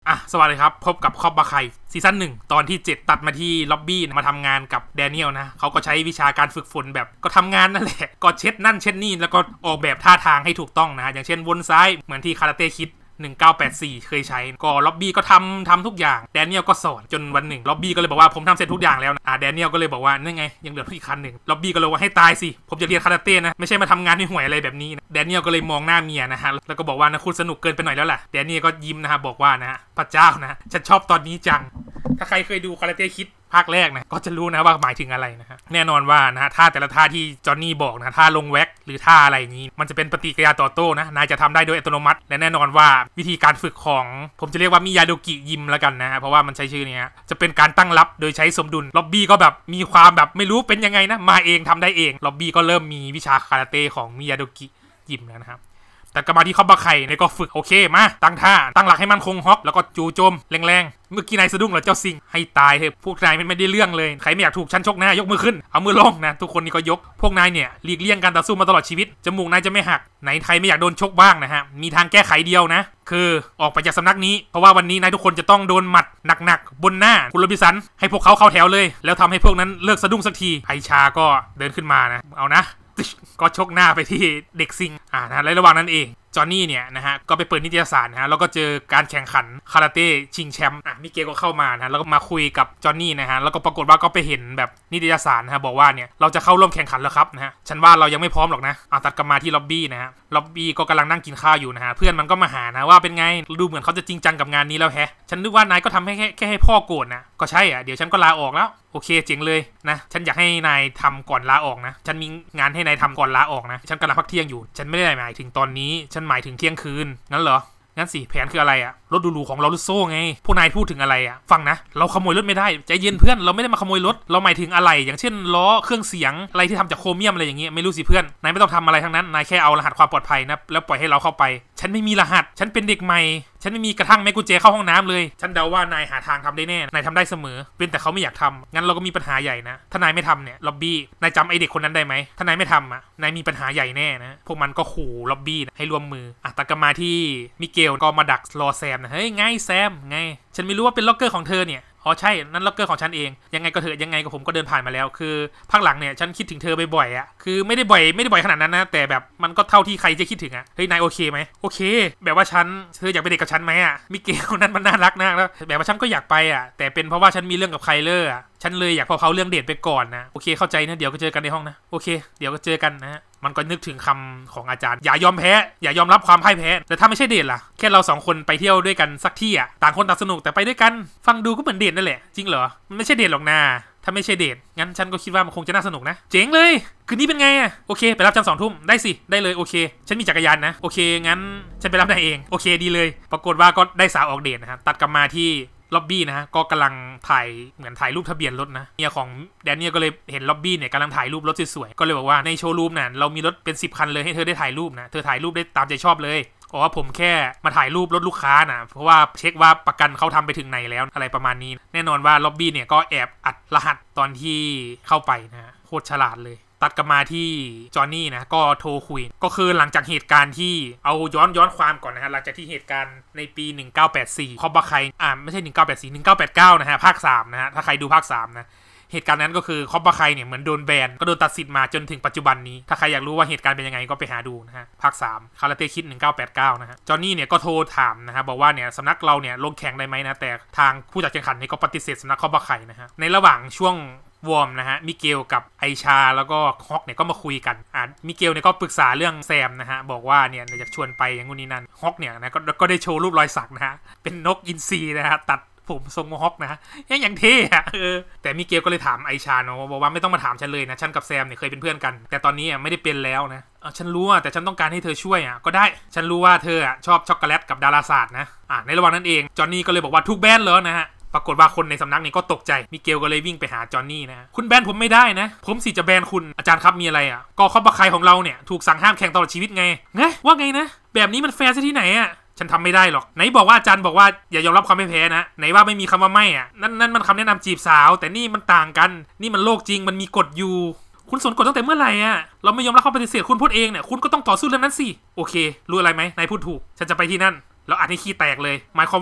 สวัสดีครับพบกับคอบบาไคซีซั่น1ตอนที่7ตัดมาที่ล็อบบี้มาทำงานกับแดเนียลนะเขาก็ใช้วิชาการฝึกฝนแบบก็ทำงานนั่นแหละก็เช็ดนั่นเช็ดนี่แล้วก็ออกแบบท่าทางให้ถูกต้องนะอย่างเช่นวนซ้ายเหมือนที่คาราเต้คิด1984เคยใช้ก็ล็อบบี้ก็ทำทุกอย่างแดเนียลก็สอนจนวันหนึ่งล็อบบี้ก็เลยบอกว่าผมทำเสร็จทุกอย่างแล้วนะแดเนียลก็เลยบอกว่านั่นไงยังเหลืออีกคันหนึ่งล็อบบี้ก็เลยว่าให้ตายสิผมจะเรียนคาราเต้นะไม่ใช่มาทำงานในห่วยอะไรแบบนี้นะแดเนียลก็เลยมองหน้าเมียนะฮะแล้วก็บอกว่านะคุณสนุกเกินไปหน่อยแล้วล่ะแดเนียลก็ยิ้มนะฮะบอกว่านะพระเจ้านะฉันชอบตอนนี้จังถ้าใครเคยดูคาราเต้คิดภาคแรกนะก็จะรู้นะว่าหมายถึงอะไรนะฮะแน่นอนว่านะท่าแต่ละท่าที่จอห์นนี่บอกนะท่าลงแว็กหรือท่าอะไรนี้มันจะเป็นปฏิกิริยาต่อโต้นะนายจะทำได้โดยอัตโนมัติและแน่นอนว่าวิธีการฝึกของผมจะเรียกว่ามิยาโดกิยิมแล้วกันนะเพราะว่ามันใช้ชื่อนี้จะเป็นการตั้งรับโดยใช้สมดุลล็อบบี้ก็แบบมีความแบบไม่รู้เป็นยังไงนะมาเองทำได้เองล็อบบี้ก็เริ่มมีวิชาคาราเต้ของมิยาโดกิยิมแล้วนะครับแต่ก็มาที่คอบบาไคเนี่ยก็ฝึกโอเคมาตั้งท่าตั้งหลักให้มันคงฮอกแล้วก็จูโจมแรงๆเมื่อกี้นายสะดุ้งเหรอเจ้าซิงให้ตายเถอะพวกนายไม่ได้เรื่องเลยใครไม่อยากถูกฉันชกหน้ายกมือขึ้นเอามือลงนะทุกคนนี่ก็ยกพวกนายเนี่ยหลีกเลี่ยงการต่อสู้มาตลอดชีวิตจมูกนายจะไม่หักไหนใครไม่อยากโดนชกบ้างนะฮะมีทางแก้ไขเดียวนะคือออกไปจากสำนักนี้เพราะว่าวันนี้นายทุกคนจะต้องโดนหมัดหนักๆบนหน้าคุณโรบินสันให้พวกเขาเข้าแถวเลยแล้วทำให้พวกนั้นเลิกสะดุ้งสักทีไอชาก็เดินขึ้นมานะเอานะก็ชกหน้าไปที่เด็กซิงนะและระหว่างนั้นเองจอห์นนี่เนี่ยนะฮะก็ไปเปิดนิตยสารนะฮะแล้วก็เจอการแข่งขันคาราเต้ชิงแชมป์มิเกลก็เข้ามานะแล้วก็มาคุยกับจอห์นนี่นะฮะแล้วก็ปรากฏว่าก็ไปเห็นแบบนิตยสารนะฮะบอกว่าเนี่ยเราจะเข้าร่วมแข่งขันแล้วครับนะฮะฉันว่าเรายังไม่พร้อมหรอกนะตัดกลับมาที่ล็อบบี้นะฮะล็อบบี้ก็กำลังนั่งกินข้าวอยู่นะฮะเพื่อนมันก็มาหานะว่าเป็นไงดูเหมือนเขาจะจริงจังกับงานนี้แล้วแฮะฉันนึกว่านายก็ทำให้แค่ให้พ่อโกรธนะก็ใช่เดี๋ยวฉันก็ลาออกแล้วโอเคเจ๋งเลยนะฉันอยากให้นายทำก่อนลาออกนะฉันมีงานให้นายทำก่อนลาออกนะฉันกำลังพักเที่ยงอยู่ฉันไม่ได้หมายถึงตอนนี้ฉันหมายถึงเที่ยงคืนงั้นเหรองั้นสิแผนคืออะไรรถหรูๆของเราลุโซ่ไงพวกนายพูดถึงอะไรฟังนะเราขโมยรถไม่ได้ใจเย็นเพื่อนเราไม่ได้มาขโมยรถเราหมายถึงอะไรอย่างเช่นล้อเครื่องเสียงอะไรที่ทำจากโครเมียมอะไรอย่างเงี้ยไม่รู้สิเพื่อนนายไม่ต้องทำอะไรทั้งนั้นนายแค่เอารหัสความปลอดภัยนะแล้วปล่อยให้เราเข้าไปฉันไม่มีรหัสฉันเป็นเด็กใหม่ฉันไม่มีกระทั่งแม่กุญแจเข้าห้องน้ำเลยฉันเดาว่านายหาทางทำได้แน่นายทำได้เสมอเป็นแต่เขาไม่อยากทำงั้นเราก็มีปัญหาใหญ่นะถ้านายไม่ทำเนี่ยล็อบบี้นายจำไอเด็กคนนั้นได้ไหมถ้านายไม่ทำนายมีปัญหาใหญ่แน่นะพวกมันก็ขู่ล็อบบี้ให้ร่วมมือตัดกันมาที่มิเกลก็มาดักรอแซมนะเฮ้ยไงแซมไงฉันไม่รู้ว่าเป็นล็อกเกอร์ของเธอเนี่ยอ๋อใช่นั่นล็อกเกอร์ของฉันเองยังไงก็เถอะยังไงก็ผมก็เดินผ่านมาแล้วคือภาคหลังเนี่ยฉันคิดถึงเธอบ่อยๆคือไม่ได้บ่อยขนาดนั้นนะแต่แบบมันก็เท่าที่ใครจะคิดถึงเฮ้ยนายโอเคไหมโอเคแบบว่าเธออยากเป็นเด็กกับฉันไหมมิเกลนั้นมันน่ารักนะแล้วแบบว่าฉันก็อยากไปแต่เป็นเพราะว่าฉันมีเรื่องกับไคลเลอร์ฉันเลยอยากเผาเรื่องเดทไปก่อนนะโอเคเข้าใจนะเดี๋ยวก็เจอกันในห้องนะโอเคเดี๋ยวก็เจอกันนะมันก็นึกถึงคำของอาจารย์อย่ายอมแพ้อย่ายอมรับความพ่ายแพ้แต่ถ้าไม่ใช่เดทล่ะแค่เรา2คนไปเที่ยวด้วยกันสักที่ต่างคนต่างสนุกแต่ไปด้วยกันฟังดูก็เหมือนเดทนั่นแหละจริงเหรอมันไม่ใช่เดทหรอกนะถ้าไม่ใช่เดทงั้นฉันก็คิดว่ามันคงจะน่าสนุกนะเจ๋งเลยคืนนี้เป็นไงโอเคไปรับฉัน2 ทุ่มได้สิได้เลยโอเคฉันมีจักรยานนะโอเคงั้นฉันไปรับนายเองโอเคดีเลยปรากฏว่าก็ได้สาวออกเดทตัดกลับมาที่ล็อบบี้นะฮะก็กำลังเหมือนถ่ายรูปทะเบียนรถนะเมียของแดเนียลก็เลยเห็นล็อบบี้เนี่ยกำลังถ่ายรูปรถสวยๆก็เลยบอกว่าในโชว์รูมเรามีรถเป็น10 คันเลยให้เธอได้ถ่ายรูปนะเธอถ่ายรูปได้ตามใจชอบเลยผมแค่มาถ่ายรูปรถลูกค้านะเพราะว่าเช็คว่าประกันเขาทำไปถึงไหนแล้วอะไรประมาณนี้แน่นอนว่าล็อบบี้เนี่ยก็แอบอัดรหัสตอนที่เข้าไปนะโคตรฉลาดเลยตัดกลับมาที่จอห์นนี่นะก็โทรคุยก็คือหลังจากเหตุการณ์ที่เอาย้อนความก่อนนะฮะหลังจากที่เหตุการณ์ในปี1984คอบบาไคไม่ใช่1984 1989นะฮะภาค3นะฮะถ้าใครดูภาค3นะเหตุการณ์นั้นก็คือคอบบาไคเนี่ยเหมือนโดนแบนก็โดนตัดสิทธิ์มาจนถึงปัจจุบันนี้ถ้าใครอยากรู้ว่าเหตุการณ์เป็นยังไงก็ไปหาดูนะฮะภาค3คาราเต้คิด1989นะฮะจอห์นนี่เนี่ยก็โทรถามนะฮะบอกว่าเนี่ยสำนักเราเนี่ยลงแข่งได้ไหมนะแต่ทางผู้จัดการแข่งขันนี่ก็ปฏิเสธสำนักคอบบาไคนะฮะในระหว่างช่วงวอร์มนะฮะมิเกลกับไอชาแล้วก็ฮอกเนี่ยก็มาคุยกันมิเกลเนี่ยก็ปรึกษาเรื่องแซมนะฮะบอกว่าเนี่ยอยากชวนไปอย่างงู้นนี่นั่นฮอกเนี่ยนะก็ได้โชว์รูปรอยสักนะฮะเป็นนกอินทรีนะฮะตัดผมทรงโมฮอคนะอย่างเท่แต่มิเกลก็เลยถามไอชาเนาะบอกว่าไม่ต้องมาถามฉันเลยนะฉันกับแซมเนี่ยเคยเป็นเพื่อนกันแต่ตอนนี้ไม่ได้เป็นแล้วนะฉันรู้แต่ฉันต้องการให้เธอช่วยก็ได้ฉันรู้ว่าเธอชอบช็อกโกแลตกับดาราศาสตร์นะในระหว่างนั้นเองจอห์นนี่ก็เลยบอกว่าทุกแบนเลยนะฮะปรากฏว่าคนในสำนักนี้ก็ตกใจมิเกลก็เลยวิ่งไปหาจอห์นนี่นะคุณแบนผมไม่ได้นะผมสิจะแบนคุณอาจารย์ครับมีอะไรก็คอบบาไคของเราเนี่ยถูกสั่งห้ามแข่งตลอดชีวิตไงว่าไงนะแบบนี้มันแฟร์ซะที่ไหนฉันทำไม่ได้หรอกไหนบอกว่าอาจารย์บอกว่าอย่ายอมรับความแพ้นะไหนว่าไม่มีคำว่าไม่นั่นมันคำแนะนำจีบสาวแต่นี่มันต่างกันนี่มันโลกจริงมันมีกฎอยู่คุณสนกฎตั้งแต่เมื่อไหร่เราไม่ยอมรับความปฏิเสธคุณพูดเองเนี่ยคุณก็ต้องต่อสู้เรื่องนั้นสิโอเครู้อะไรไหมนายพูดถูกฉันจะไปที่นั่นแล้วอัดให้ขี้แตกเลยหมายความว่า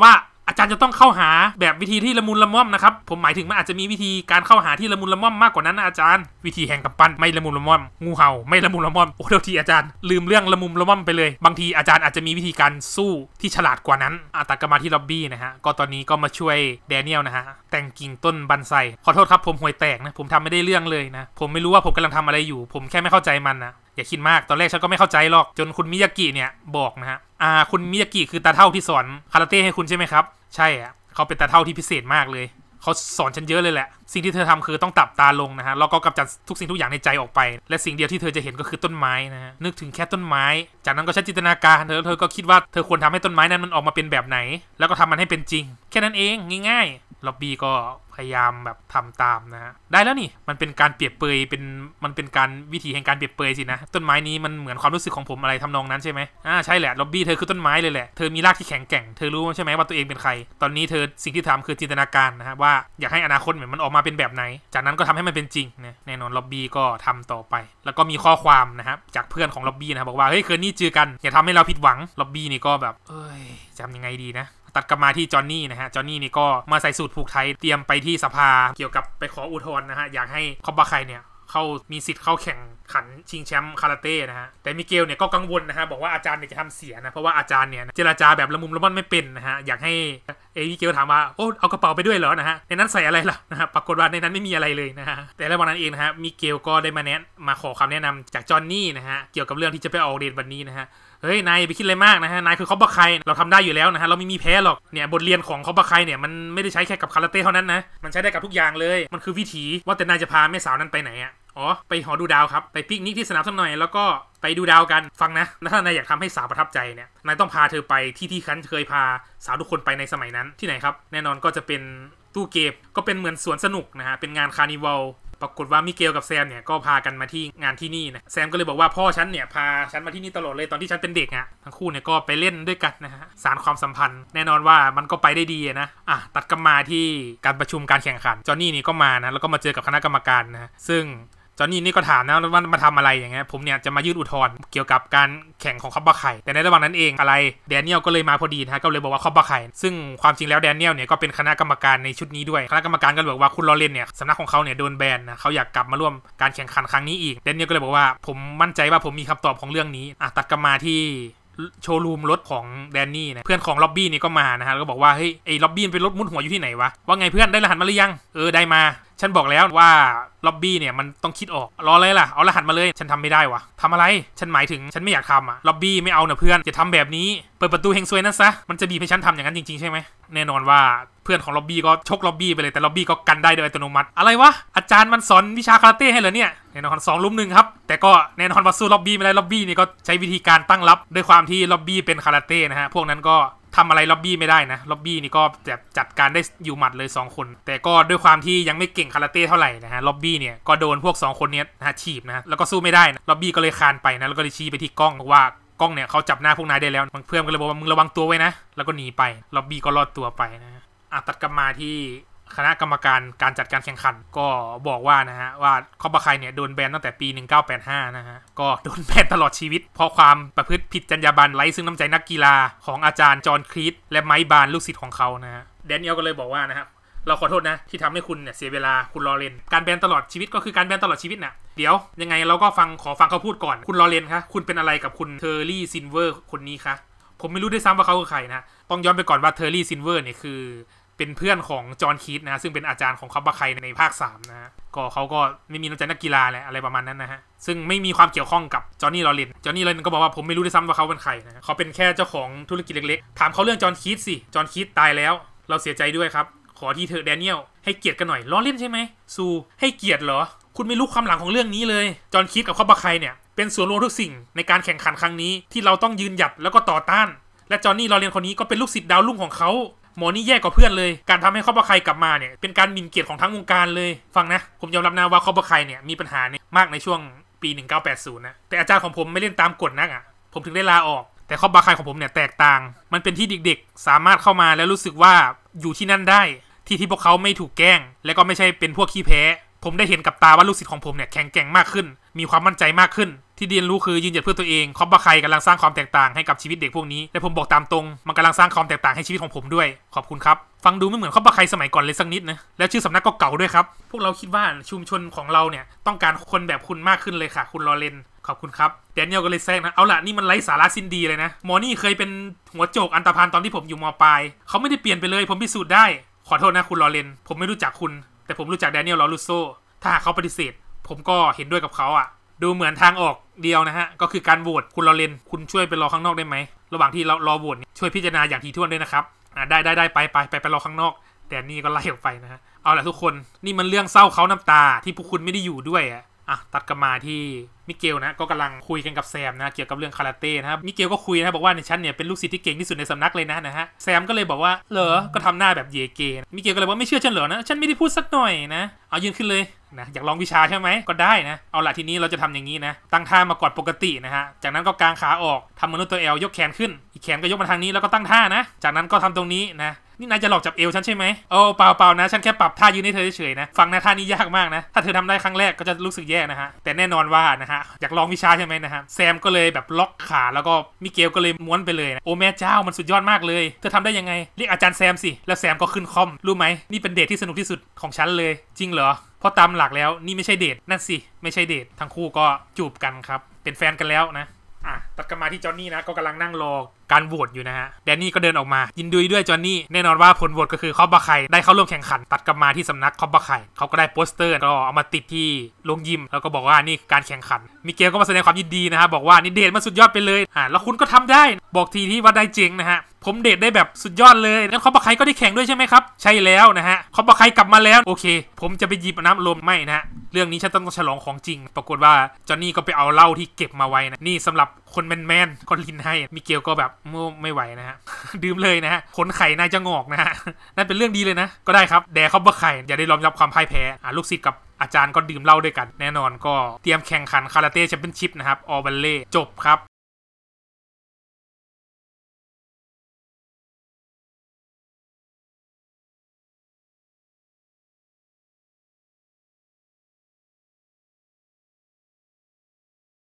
อาจารย์จะต้องเข้าหาแบบวิธีที่ละมุนละม่อมนะครับผมหมายถึงมันอาจจะมีวิธีการเข้าหาที่ละมุนละม่อมมากกว่านั้นนะอาจารย์วิธีแห่งกำปั้นไม่ละมุนละม่อมงูเห่าไม่ละมุนละม่อมโอ้เดี๋ยวทีอาจารย์ลืมเรื่องละมุนละม่อมไปเลยบางทีอาจารย์อาจจะมีวิธีการสู้ที่ฉลาดกว่านั้นตัดกันมาที่ล็อบบี้นะฮะก็ตอนนี้ก็มาช่วยแดเนียลนะฮะแต่งกิ่งต้นบันไซขอโทษครับผมห่วยแตกนะผมทำไม่ได้เรื่องเลยนะผมไม่รู้ว่าผมกำลังทำอะไรอยู่ผมแค่ไม่เข้าใจมันนะอย่าคิดมากตอนแรกฉันก็ไม่เข้าใจหรอกจนคุณมิยากิเนี่ยบอกนะฮะคุณมิยากิคือตาเท่าที่สอนคาราเต้ให้คุณใช่ไหมครับใช่อ่ะเขาเป็นตาเท่าที่พิเศษมากเลยเขาสอนฉันเยอะเลยแหละสิ่งที่เธอทำคือต้องตับตาลงนะฮะแล้วก็กำจัดทุกสิ่งทุกอย่างในใจออกไปและสิ่งเดียวที่เธอจะเห็นก็คือต้นไม้นะฮะนึกถึงแค่ต้นไม้จากนั้นก็ใช้จินตนาการเธอก็คิดว่าเธอควรทำให้ต้นไม้นั้นมันออกมาเป็นแบบไหนแล้วก็ทำมันให้เป็นจริงแค่นั้นเองง่ายๆล็อบบี้ก็พยายามแบบทำตามนะฮะได้แล้วนี่มันเป็นการเปรียบเปรยมันเป็นการวิธีแห่งการเปรียบเปรยสินะต้นไม้นี้มันเหมือนความรู้สึกของผมอะไรทำนองนั้นใช่ไหมใช่แหละล็อบบี้เธอคือต้นไม้เลยแหละเธอมีรากที่แข็งแกร่งเธอรู้ใช่ไหมว่าตัวเองเป็นใครตอนนี้เธอสิ่งที่ทำคือจินตนาการนะฮะว่าอยากให้อนาคตเหมือนมันออกมาเป็นแบบไหนจากนั้นก็ทำให้มันเป็นจริงนะแน่นอนล็อบบี้ก็ทำต่อไปแล้วก็มีข้อความนะครับจากเพื่อนของล็อบบี้นะบอกว่าเฮ้ยคืนนี้เจอกันอย่าทำให้เราผิดหวังล็อบบี้นี่ก็แบบจำยังไงดีนะตัดกลับมาที่จอห์นนี่นะฮะจอห์นนี่นี่ก็มาใส่สูตรผูกไทยเตรียมไปที่สภาเกี่ยวกับไปขออุทธรณ์นะฮะอยากให้คอบบาไคเนี่ยเขามีสิทธิ์เข้าแข่งขันชิงแชมป์คาราเต้นะฮะแต่มิเกลเนี่ยก็กังวลนะฮะบอกว่าอาจารย์เนี่ยจะทำเสียนะเพราะว่าอาจารย์เนี่ยเจรจาแบบละมุนละม่อมไม่เป็นนะฮะอยากให้มิเกลถามว่าโอ้เอากระเป๋าไปด้วยเหรอนะฮะในนั้นใส่อะไรล่ะนะฮะปรากฏว่าในนั้นไม่มีอะไรเลยนะฮะแต่ในวันนั้นเองนะฮะมิเกลก็ได้มาขอคำแนะนำจากจอห์นนี่นะฮะเกี่ยวกับเรื่องที่จะไปออกเดทวันนี้นะฮะเฮ้ยนายไปคิดอะไรมากนะฮะนายคือคอบบาไคเราทำได้อยู่แล้วนะฮะเราไม่มีแพ้หรอกเนี่ยบทเรียนของคอบบาไคเนี่ยมันไม่ได้ใช้แค่กับคาราเต้เท่านั้นนะมันใช้ได้กับทุกอย่างเลยมันคือวิถีว่าแต่นายจะพาแม่สาวนั้นไปไหนอ่ะไปหอดูดาวครับไปปิกนิกที่สนามสักหน่อยแล้วก็ไปดูดาวกันฟังนะแล้วถ้านายอยากทำให้สาวประทับใจเนี่ยนายต้องพาเธอไปที่คันเคยพาสาวทุกคนไปในสมัยนั้นที่ไหนครับแน่นอนก็จะเป็นตู้เกมก็เป็นเหมือนสวนสนุกนะฮะเป็นงานคาร์นิวัลปรากฏว่ามิเกลกับแซมเนี่ยก็พากันมาที่งานที่นี่นะแซมก็เลยบอกว่าพ่อฉันเนี่ยพาฉันมาที่นี่ตลอดเลยตอนที่ฉันเป็นเด็กอ่ะทั้งคู่เนี่ยก็ไปเล่นด้วยกันนะฮะสานความสัมพันธ์แน่นอนว่ามันก็ไปได้ดีนะตัดกลับมาที่การประชุมการแข่งขันจอห์นนี่นี่ก็มานะแล้วก็มาเจอกับคณะกรรมการนะซึ่งจอห์นนี่ก็ถามนะว่ามาทำอะไรอย่างเงี้ยผมเนี่ยจะมายื่นอุทธรณ์เกี่ยวกับการแข่งของคอบบาไคแต่ในระหว่างนั้นเองแดเนียลก็เลยมาพอดีนะก็เลยบอกว่าคอบบาไคซึ่งความจริงแล้วแดเนียลเนี่ยก็เป็นคณะกรรมการในชุดนี้ด้วยคณะกรรมการก็บอกว่าคุณลอเรนเนี่ยสำนักของเขาเนี่ยโดนแบนนะเขาอยากกลับมาร่วมการแข่งขันครั้งนี้อีกแดเนียลก็เลยบอกว่าผมมั่นใจว่าผมมีคำตอบของเรื่องนี้ตัดกลับมาที่โชว์รูมรถของแดนนี่นะเพื่อนของล็อบบี้นี่ก็มานะฮะแล้วก็บอกว่าเฮ้ยไอ้ล็อบบี้เป็นรถมุดหัวอยู่ที่ไหนวะว่าไงเพื่อนได้รหัสมาหรือยังได้มาฉันบอกแล้วว่าล็อบบี้เนี่ยมันต้องคิดออกรอเลยล่ะเอารหัสมาเลยฉันทำไม่ได้วะทำอะไรฉันหมายถึงฉันไม่อยากทำล็อบบี้ไม่เอานะเพื่อนจะทำแบบนี้เปิดประตูเฮงซวยนั่นซะมันจะบีบให้ฉันทำอย่างนั้นจริงๆใช่ไหมแน่นอนว่าเพื่อนของล็อบบี้ก็ชกล็อบบี้ไปเลยแต่ล็อบบี้ก็กันได้โดยอัตโนมัติอะไรวะอาจารย์มันสอนวิชาคาราเต้ให้เหรอเนี่ยแน่นอน2 ลุม 1ครับแต่ก็แน่นอนว่าสู้ล็อบบี้ไม่ได้ล็อบบี้นี่ก็ใช้วิธีการตั้งรับด้วยความที่ล็อบบี้เป็นคาราเต้นะฮะพวกนั้นก็ทำอะไรล็อบบี้ไม่ได้นะล็อบบี้นี่ก็จัดการได้อยู่หมัดเลย2 คนแต่ก็ด้วยความที่ยังไม่เก่งคาราเต้เท่าไหร่นะฮะล็อบบี้เนี่ยก็โดนพวก2 คนนี้นะฮะถีบนะแล้วก็สู้ไม่ได้นะล็อบบี้ก็เลยคานไปนะแล้วก็เลยชี้ไปที่กล้องบอกว่ากล้องเนี่ยเขาจับหน้าพวกนายได้แล้วเพื่อนก็เลยบอกว่ามึงระวังตัวไว้นะแล้วก็หนีไปล็อบบี้ก็รอดตัวไปนะตัดกลับมาที่คณะกรรมการการจัดการแข่งขันก็บอกว่านะฮะว่าคอบบาไคเนี่ยโดนแบนตั้งแต่ปี 1985นะฮะก็โดนแบนตลอดชีวิตเพราะความประพฤติผิดจรรยาบรรณไร้ซึ่งน้ำใจนักกีฬาของอาจารย์จอห์นครีตและไมค์บาร์นลูกศิษย์ของเขานะฮะแดเนียลก็เลยบอกว่านะครับเราขอโทษนะที่ทำให้คุณเนี่ยเสียเวลาคุณลอเรนการแบนตลอดชีวิตก็คือการแบนตลอดชีวิตนะเดี๋ยวยังไงเราก็ขอฟังเขาพูดก่อนคุณลอเรนคะคุณเป็นอะไรกับคุณเทอร์รี่ซินเวอร์คนนี้คะผมไม่รู้ด้วยซ้ำว่าเขาคือใครนะต้องย้อนไปก่อนว่าเทอร์รี่ซินเวอร์เนี่ยคือเป็นเพื่อนของจอห์นคีตนะซึ่งเป็นอาจารย์ของคอบบาไคในภาค3นะฮะก็เขาก็ไม่มีน้ำใจนักกีฬาแหละอะไรประมาณนั้นนะฮะซึ่งไม่มีความเกี่ยวข้องกับจอห์นนี่ลอเรนก็บอกว่าผมไม่รู้ด้วยซ้ำว่าเขาเป็นใครนะเขาเป็นแค่เจ้าของธุรกิจเล็กๆถามเขาเรื่องจอห์นคีตสิจอห์นคีตตายแล้วเราเสียใจด้วยครับขอที่เธอแดเนียลให้เกียรติกันหน่อยล้อเล่นใช่ไหมซูให้เกียรติเหรอคุณไม่รู้ความหลังของเรื่องนี้เลยจอห์นคีตกับคอบบาไคเนี่ยเป็นส่วนรวมทุกสิ่งในการแข่งขันครั้งนี้ที่เราต้องยืนหยัดแล้วก็ต่อต้านและจอห์นนี่ลอเรนคนนี้ก็เป็นลูกศิษย์ดาวรุ่งของเขาหมอนี่แย่กว่าเพื่อนเลยการทำให้คอบบาไคกลับมาเนี่ยเป็นการหมิ่นเกียรติของทั้งวงการเลยฟังนะผมยอมรับนะว่าคอบบาไคเนี่ยมีปัญหาเนี่ยมากในช่วงปี 1980นะแต่อาจารย์ของผมไม่เล่นตามกฎนักผมถึงได้ลาออกแต่คอบบาไคของผมเนี่ยแตกต่างมันเป็นที่เด็กๆสามารถเข้ามาแล้วรู้สึกว่าอยู่ที่นั่นได้ที่พวกเขาไม่ถูกแกล้งและก็ไม่ใช่เป็นพวกขี้แพ้ผมได้เห็นกับตาว่าลูกศิษย์ของผมเนี่ยแข็งแกร่งมากขึ้นมีความมั่นใจมากขึ้นที่เรียนรู้คือยืนหยัดเพื่อตัวเองคอปบาไคกำลังสร้างความแตกต่างให้กับชีวิตเด็กพวกนี้และผมบอกตามตรงมันกำลังสร้างความแตกต่างให้ชีวิตของผมด้วยขอบคุณครับฟังดูไม่เหมือนคอปบาไคสมัยก่อนเลยสักนิดนะแล้วชื่อสำนักก็เก่าด้วยครับพวกเราคิดว่าชุมชนของเราเนี่ยต้องการคนแบบคุณมากขึ้นเลยค่ะคุณลอเรนขอบคุณครับแดเนียลก็เลยแซงนะเอาล่ะนี่มันไร้สาระสิ้นดีเลยนะหมอนี่เคยเป็นหัวโจกอันธพาลตอนที่ผมอยู่ม.ปลายเขาไม่ได้เปลี่ยนไปเลยผมพิสูจน์ได้ขอโทษนะคุณลอเรนผมไม่รู้จักคุณแต่ผมรู้จักแดเนียล ลอรูโซถ้าเขาปฏิเสธผมก็เห็นด้วยกับเขาดูเหมือนทางออกเดียวนะฮะก็คือการโหวตคุณลอเรนคุณช่วยไปรอข้างนอกได้ไหมระหว่างที่เรารอโหวตช่วยพิจารณาอย่างถี่ถ้วนด้วยนะครับได้ไปรอข้างนอกแต่นี่ก็ไล่ออกไปนะฮะเอาล่ะทุกคนนี่มันเรื่องเศร้าเขาน้ำตาที่พวกคุณไม่ได้อยู่ด้วยตัดกลับมาที่มิเกลนะก็กำลังคุยกันกับแซมนะเกี่ยวกับเรื่องคาราเต้นะครับมิเกลก็คุยนะบอกว่าในฉันเนี่ยเป็นลูกศิษย์ที่เก่งที่สุดในสำนักเลยนะฮะแซมก็เลยบอกว่าเหรอก็ทำหน้าแบบเยเกมิเกลก็เลยว่าไม่เชื่อฉันเหรอนะฉันไม่ได้พูดสักหน่อยนะเอายืนขึ้นเลยนะอยากลองวิชาใช่ไหมก็ได้นะเอาล่ะทีนี้เราจะทำอย่างนี้นะตั้งท่ามากอดปกตินะฮะจากนั้นก็กางขาออกทำมนุษย์ตัว L ยกแขนขึ้นอีกแขนก็ยกมาทางนี้แล้วก็ตั้งท่านะจากนั้นก็ทำตรงนี้นะนี่นายจะหลอกจับเอวฉันใช่ไหมโอ้เปล่านะฉันแค่ปรับท่ายืนให้เธอเฉยๆนะฟังนะท่านี้ยากมากนะถ้าเธอทำได้ครั้งแรกก็จะรู้สึกแย่นะฮะแต่แน่นอนว่านะฮะอยากลองวิชาใช่ไหมนะฮะแซมก็เลยแบบล็อกขาแล้วก็มิเกลก็เลยม้วนไปเลยนะโอ้แม่เจ้ามันสุดยอดมากเลยเธอทำได้ยังไงเรียกอาจารย์แซมสิแล้วแซมก็ขึ้นคอมรู้ไหมนี่เป็นเดทที่สนุกที่สุดของฉันเลยจริงเหรอเพราะตามหลักแล้วนี่ไม่ใช่เดทนั่นสิไม่ใช่เดททั้งคู่ก็จูบกันครับเป็นแฟนกันแล้วนะตัดกลับมาที่จอห์นนี่นะก็กำลังนั่งรอการโหวตอยู่นะฮะแดนนี่ก็เดินออกมายินดีด้วยจอห์นนี่แน่นอนว่าผลโหวตก็คือคอปบาไคได้เข้าร่วมแข่งขันตัดกลับมาที่สำนักคอปบาไคเขาก็ได้โปสเตอร์ก็เอามาติดที่โรงยิมแล้วก็บอกว่านี่การแข่งขันมิเกลก็มาแสดงความยินดีนะฮะบอกว่านี่เดทมันสุดยอดไปเลยแล้วคุณก็ทำได้บอกทีที่ว่าได้เจ๋งนะฮะผมเดทได้แบบสุดยอดเลยงั้นคอปบาไคก็ได้แข่งด้วยใช่ไหมครับใช่แล้วนะฮะคอปบาไคกลับมาแล้วโอเคผมจะไปหยิบน้ำลมไม่นะฮะเรื่องนี้ฉันต้องฉลองของจริงปรากฏว่าจอห์นนี่ก็ไปเอาเหล้าที่เก็บมาไว้นะนี่สำหรับคนแมนก็ลินให้มิเกลก็แบบไม่ไหวนะฮะ ดื่มเลยนะฮะขนไข่นายจะงอกนะฮะนั่นเป็นเรื่องดีเลยนะก็ได้ครับแดกคอปบาไคอย่าได้ยอมรับความพ่ายแพ้ลูกศิษย์กับอาจารย์ก็ดื่มเหล้าด้วยกันแน่นอนก็เตรียมแข่งขันคาราเต้แชมเปี้ยนชิพนะครับออบัลเล่จบครับ